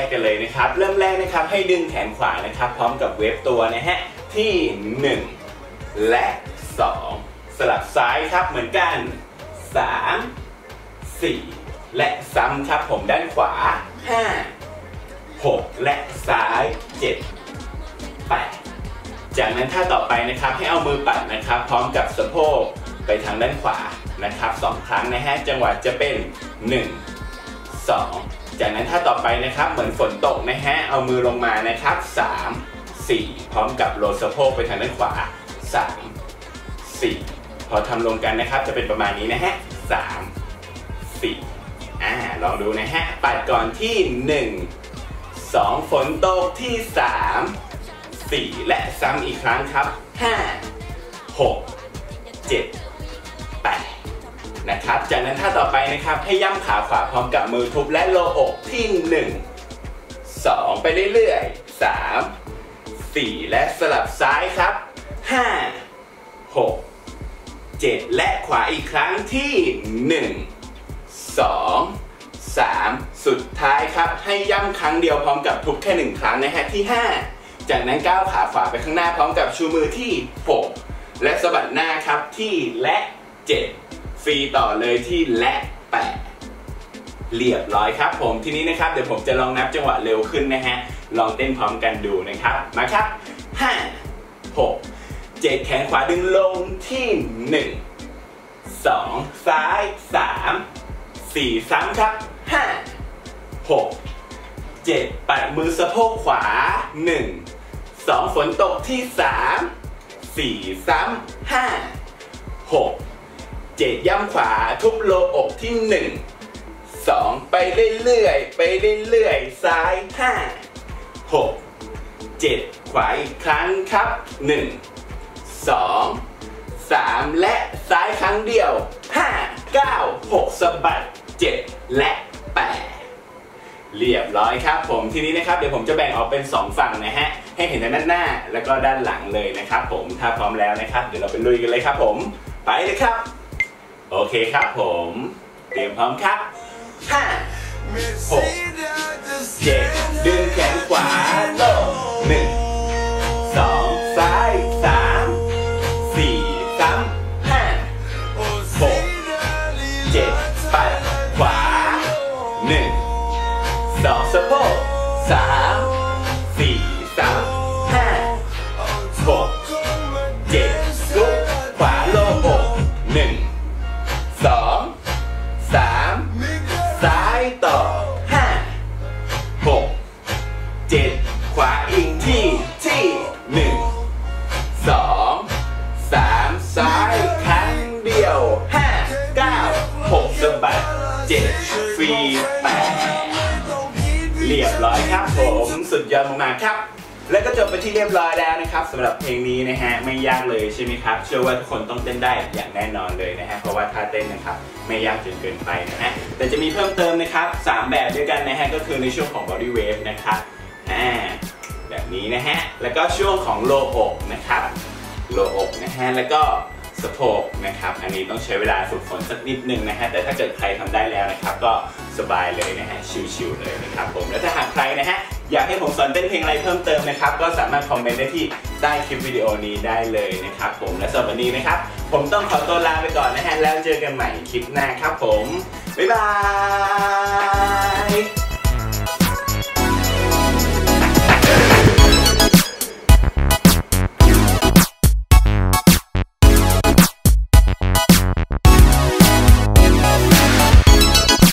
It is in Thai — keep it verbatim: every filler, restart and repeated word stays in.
กันเลยนะครับเริ่มแรกนะครับให้ดึงแขนขวานะครับพร้อมกับเวฟตัวนะฮะที่หนึ่งและสองสลับซ้ายครับเหมือนกันสามสี่และซ้ำครับผมด้านขวาห้าหกและซ้ายเจ็ดแปดจากนั้นท่าต่อไปนะครับให้เอามือปัดนะครับพร้อมกับสะโพกไปทางด้านขวานะครับสองครั้งนะฮะจังหวะจะเป็นหนึ่ง สองจากนั้นท่าต่อไปนะครับเหมือนฝนตกนะฮะเอามือลงมานะครับสาม สี่พร้อมกับโรลสะโพกไปทางด้านขวาสาม สี่พอทำลงกันนะครับจะเป็นประมาณนี้นะฮะสาม สี่อ่าลองดูนะฮะปัดก่อนที่หนึ่ง สองฝนตกที่สาม สี่และซ้ำอีกครั้งครับห้า หก เจ็ด แปดนะครับจากนั้นท่าต่อไปนะครับให้ย่ำขาขวาพร้อมกับมือทุบและโลอกที่หนึ่ง สองไปเรื่อยๆสาม สี่และสลับซ้ายครับห้า หก เจ็ดและขวาอีกครั้งที่หนึ่ง สอง สามสุดท้ายครับให้ย่ำครั้งเดียวพร้อมกับทุบแค่หนึ่งครั้งนะฮะที่ห้าจากนั้นก้าวขาขวาไปข้างหน้าพร้อมกับชูมือที่หกและสะบัดหน้าครับที่และเจ็ดฟรีต่อเลยที่และแปดเรียบร้อยครับผมทีนี้นะครับเดี๋ยวผมจะลองนับจังหวะเร็วขึ้นนะฮะลองเต้นพร้อมกันดูนะครับมาครับห้า หก เจ็ดแขนขวาดึงลงที่หนึ่ง สองซ้ายสาม สี่ซ้ำครับห้า หก เจ็ดปัดมือสะโพกขวาหนึ่ง สองฝนตกที่สาม สี่ซ้ำห้า หก เจ็ดย่ำขวาทุบโลอกที่หนึ่ง สองไปเรื่อยๆไปเรื่อยๆซ้ายห้า หก เจ็ดขวาอีกครั้งครับหนึ่ง สอง สามและซ้ายครั้งเดียวห้า เก้า หกสะบัดเจ็ดและแปดเรียบร้อยครับผมทีนี้นะครับเดี๋ยวผมจะแบ่งออกเป็นสองฝั่งนะฮะให้เห็นด้านหน้าแล้วก็ด้านหลังเลยนะครับผมถ้าพร้อมแล้วนะครับเดี๋ยวเราไปลุยกันเลยครับผมไปเลยครับโอเคครับผมเตรียมพร้อมครับห้า หก เจ็ดดึงแขนขวาลงหนึ่ง สองซ้ายสาม สี่ซ้ำห้า หก เจ็ดปัดขวาหนึ่ง สองสะโพกสาม สี่ซ้ำห้า หก เจ็ดลุกขวาโลอกหนึ่ง สอง สามซ้ายต่อห้า หก เจ็ดขวาอีกที่ที่หนึ่ง สอง สามซ้ายครั้งเดียวห้า เก้า หกสะบัดเจ็ดฟรีแปดเรียบร้อยครับผมสุดยอดมากๆครับและก็จบไปที่เรียบร้อยแล้วนะครับสำหรับเพลงนี้นะฮะไม่ยากเลยใช่ไหมครับเชื่อว่าทุกคนต้องเต้นได้อย่างแน่นอนเลยนะฮะเพราะว่าท่าเต้นนะครับไม่ยากจนเกินไปนะฮะแต่จะมีเพิ่มเติมนะครับสามแบบด้วยกันนะฮะก็คือในช่วงของ body wave นะครับอ่าแบบนี้นะฮะแล้วก็ช่วงของโลอกนะครับโลอกนะฮะแล้วก็สะโพกนะครับอันนี้ต้องใช้เวลาฝึกฝนสักนิดนึงนะฮะแต่ถ้าเกิดใครทำได้แล้วนะครับก็สบายเลยนะฮะชิลๆเลยนะครับผมและถ้าหากใครนะฮะอยากให้ผมสอนเต้นเพลงอะไรเพิ่มเติมนะครับก็สามารถคอมเมนต์ได้ที่ใต้คลิปวิดีโอนี้ได้เลยนะครับผมและสำหรับวันนี้นะครับผมต้องขอตัวลาไปก่อนนะฮะแล้วเจอกันใหม่คลิปหน้าครับผมบ๊ายบาย